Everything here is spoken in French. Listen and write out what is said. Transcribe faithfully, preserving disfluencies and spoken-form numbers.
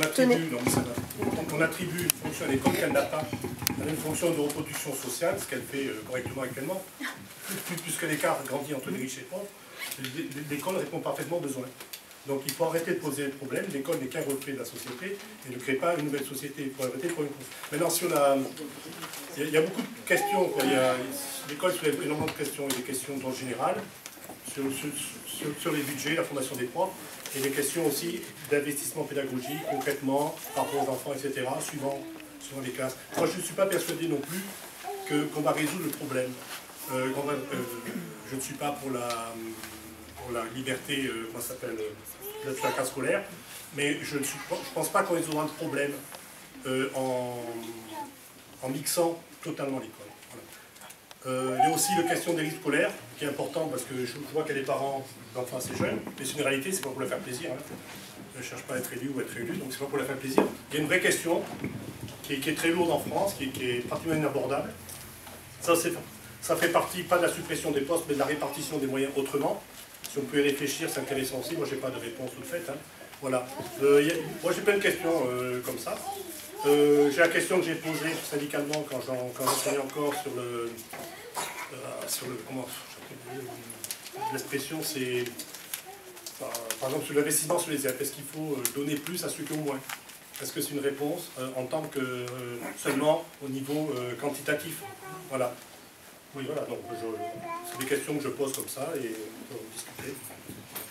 on attribue, donc, on, on attribue une fonction à l'école qu'elle n'a pas. Elle a une fonction de reproduction sociale, ce qu'elle fait euh, correctement actuellement. Puisque l'écart grandit entre les riches et les pauvres, l'école répond parfaitement aux besoins. Donc il faut arrêter de poser le problème. L'école n'est qu'un reflet de la société et ne crée pas une nouvelle société. Il faut arrêter de poser le problème. Maintenant, sur la... il, y a, il y a beaucoup de questions. L'école soulève énormément de questions. Il y a des questions en général sur, sur, sur, sur les budgets, la formation des profs, et des questions aussi d'investissement pédagogique, concrètement, par rapport aux enfants, et cetera, suivant, suivant les classes. Moi, je ne suis pas persuadé non plus que, qu'on va résoudre le problème. Euh, va, euh, je ne suis pas pour la... pour la liberté, euh, comment ça s'appelle, euh, de la carte scolaire, mais je ne je pense pas qu'on résoudra le problème euh, en, en mixant totalement l'école. Voilà. Euh, il y a aussi la question des listes scolaires, qui est importante parce que je, je vois qu'il y a des parents d'enfants assez jeunes, mais c'est une réalité, c'est pas pour leur faire plaisir. Hein. Je ne cherche pas à être élu ou à être élu, donc c'est pas pour leur faire plaisir. Il y a une vraie question qui est, qui est très lourde en France, qui est, qui est pratiquement inabordable. Ça, ça fait partie, pas de la suppression des postes, mais de la répartition des moyens autrement. Si on peut y réfléchir, c'est intéressant aussi. Moi, je n'ai pas de réponse toute faite. Hein. Voilà. Euh, y a, moi, j'ai plein de questions euh, comme ça. Euh, j'ai la question que j'ai posée syndicalement quand j'enseignais encore sur le... Euh, sur le comment l'expression, c'est... Par, par exemple, sur l'investissement sur les Z E P. Est-ce qu'il faut donner plus à ceux qui ont moins? Est-ce que c'est une réponse euh, en tant que euh, seulement au niveau euh, quantitatif? Voilà. Oui, voilà, donc c'est des questions que je pose comme ça et on peut en discuter.